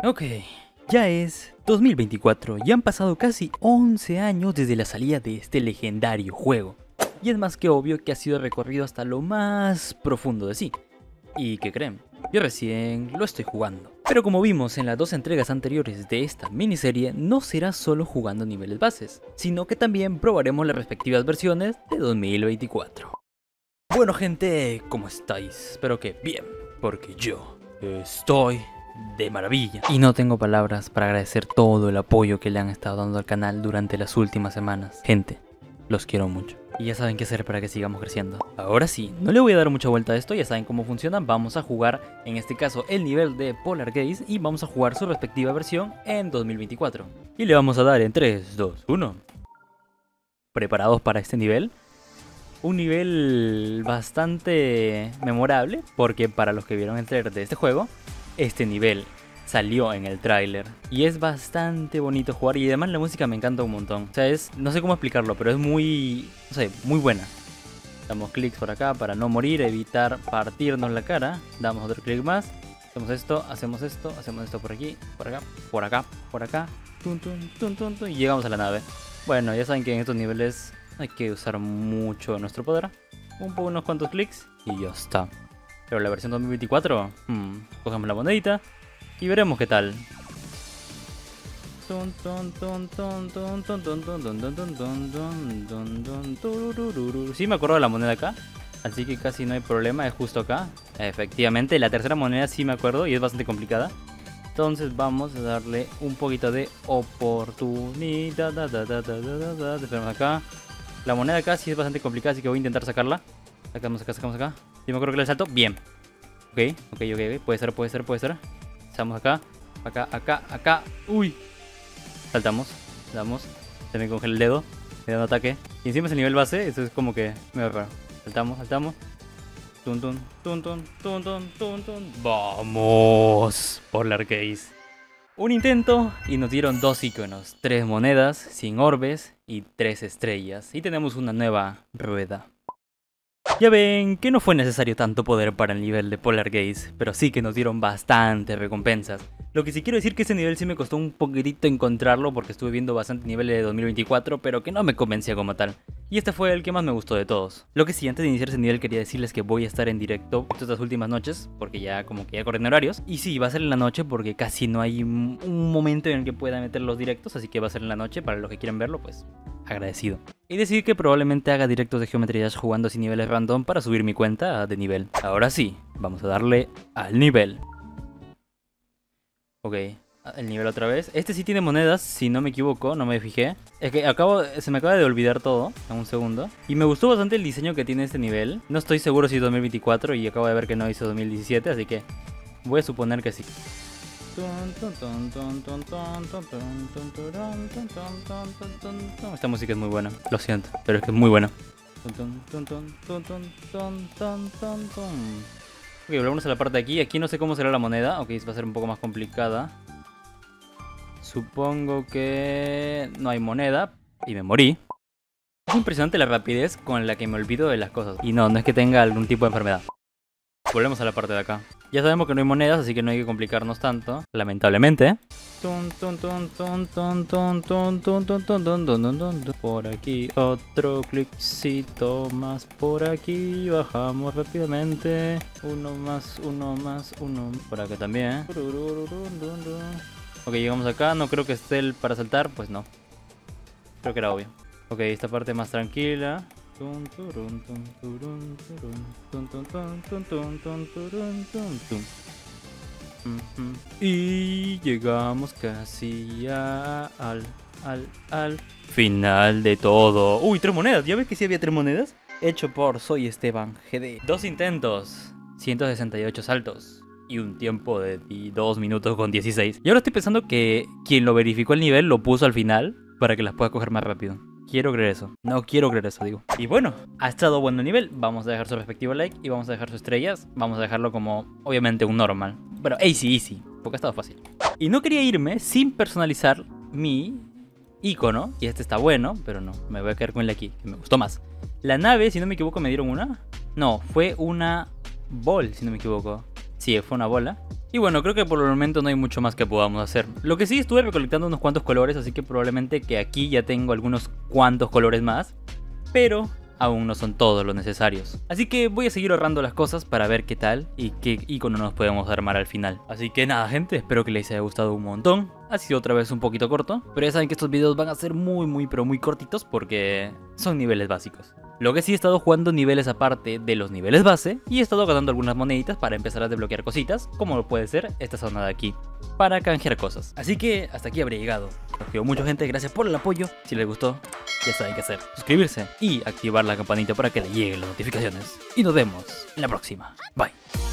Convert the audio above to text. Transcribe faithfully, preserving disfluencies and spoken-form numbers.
Ok, ya es dos mil veinticuatro y han pasado casi once años desde la salida de este legendario juego. Y es más que obvio que ha sido recorrido hasta lo más profundo de sí. ¿Y qué creen? Yo recién lo estoy jugando. Pero como vimos en las dos entregas anteriores de esta miniserie, no será solo jugando niveles bases, sino que también probaremos las respectivas versiones de dos mil veinticuatro. Bueno gente, ¿cómo estáis? Espero que bien, porque yo estoy de maravilla. Y no tengo palabras para agradecer todo el apoyo que le han estado dando al canal durante las últimas semanas. Gente, los quiero mucho. Y ya saben qué hacer para que sigamos creciendo. Ahora sí, no le voy a dar mucha vuelta a esto, ya saben cómo funciona. Vamos a jugar, en este caso, el nivel de Polar Gaze y vamos a jugar su respectiva versión en dos mil veinticuatro. Y le vamos a dar en tres, dos, uno. ¿Preparados para este nivel? Un nivel bastante memorable, porque para los que vieron el trailer de este juego, este nivel salió en el tráiler y es bastante bonito jugar y además la música me encanta un montón. O sea, es, no sé cómo explicarlo, pero es muy, no sé, muy buena. Damos clics por acá para no morir, evitar partirnos la cara. Damos otro clic más, hacemos esto, hacemos esto, hacemos esto por aquí, por acá, por acá, por acá, tun, tun, tun, tun, tun, y llegamos a la nave. Bueno, ya saben que en estos niveles hay que usar mucho nuestro poder, un poco, unos cuantos clics y ya está. Pero la versión dos mil veinticuatro, hmm, cogemos la monedita y veremos qué tal. Sí me acuerdo de la moneda acá, así que casi no hay problema, es justo acá. Efectivamente, la tercera moneda sí me acuerdo y es bastante complicada. Entonces vamos a darle un poquito de oportunidad. Esperamos acá. La moneda acá sí es bastante complicada, así que voy a intentar sacarla. Sacamos acá, sacamos acá. Sí me acuerdo que le salto. Bien. Ok, ok, ok, puede ser, puede ser, puede ser. Estamos acá, acá, acá, acá. Uy. Saltamos, damos. Se me congela el dedo. Me da un ataque. Y encima es el nivel base. Eso es como que me raro. Saltamos, saltamos. Tun, tun, tun, tun, tun, tun, tun, tun. Vamos. Polar Gaze. Un intento y nos dieron dos iconos. Tres monedas, sin orbes y tres estrellas. Y tenemos una nueva rueda. Ya ven que no fue necesario tanto poder para el nivel de Polar Gaze, pero sí que nos dieron bastantes recompensas. Lo que sí quiero decir que este nivel sí me costó un poquitito encontrarlo porque estuve viendo bastante niveles de dos mil veinticuatro, pero que no me convencía como tal. Y este fue el que más me gustó de todos. Lo que sí, antes de iniciar ese nivel quería decirles que voy a estar en directo estas últimas noches, porque ya como que ya corren horarios. Y sí, va a ser en la noche porque casi no hay un momento en el que pueda meter los directos, así que va a ser en la noche para los que quieran verlo, pues agradecido. Y decir que probablemente haga directos de Geometry Dash jugando sin niveles random para subir mi cuenta de nivel. Ahora sí, vamos a darle al nivel. Ok, el nivel otra vez. Este sí tiene monedas, si no me equivoco, no me fijé. Es que acabo, se me acaba de olvidar todo en un segundo. Y me gustó bastante el diseño que tiene este nivel. No estoy seguro si es dos mil veinticuatro y acabo de ver que no hizo dos mil diecisiete, así que voy a suponer que sí. Esta música es muy buena, lo siento, pero es que es muy buena. Ok, volvemos a la parte de aquí. Aquí no sé cómo será la moneda. Ok, va a ser un poco más complicada. Supongo que no hay moneda y me morí. Es impresionante la rapidez con la que me olvido de las cosas. Y no, no es que tenga algún tipo de enfermedad. Volvemos a la parte de acá. Ya sabemos que no hay monedas, así que no hay que complicarnos tanto, lamentablemente. Por aquí otro cliccito más por aquí. Bajamos rápidamente. Uno más, uno más, uno por acá también. Ok, llegamos acá. No creo que esté el para saltar, pues no. Creo que era obvio. Ok, esta parte más tranquila. Y llegamos casi a, al, al, al final de todo. Uy, tres monedas. ¿Ya ves que sí había tres monedas? Hecho por Soy Esteban G D. Dos intentos, ciento sesenta y ocho saltos y un tiempo de dos minutos con dieciséis. Y ahora estoy pensando que quien lo verificó el nivel lo puso al final para que las pueda coger más rápido. Quiero creer eso. No quiero creer eso, digo. Y bueno, ha estado bueno el nivel. Vamos a dejar su respectivo like y vamos a dejar sus estrellas. Vamos a dejarlo como, obviamente, un normal. Pero easy, easy, porque ha estado fácil. Y no quería irme sin personalizar mi icono. Y este está bueno, pero no, me voy a quedar con el de aquí, que me gustó más. La nave, si no me equivoco, me dieron una. No, fue una ball, si no me equivoco. Sí, fue una bola. Y bueno, creo que por el momento no hay mucho más que podamos hacer. Lo que sí, estuve recolectando unos cuantos colores, así que probablemente que aquí ya tengo algunos cuantos colores más. Pero aún no son todos los necesarios. Así que voy a seguir ahorrando las cosas para ver qué tal y qué icono nos podemos armar al final. Así que nada, gente, espero que les haya gustado un montón. Ha sido otra vez un poquito corto, pero ya saben que estos videos van a ser muy muy pero muy cortitos porque son niveles básicos. Lo que sí, he estado jugando niveles aparte de los niveles base y he estado ganando algunas moneditas para empezar a desbloquear cositas, como puede ser esta zona de aquí, para canjear cosas. Así que hasta aquí habría llegado. Os quiero mucho, gente, gracias por el apoyo. Si les gustó, ya saben qué hacer. Suscribirse y activar la campanita para que le lleguen las notificaciones. Y nos vemos en la próxima. Bye.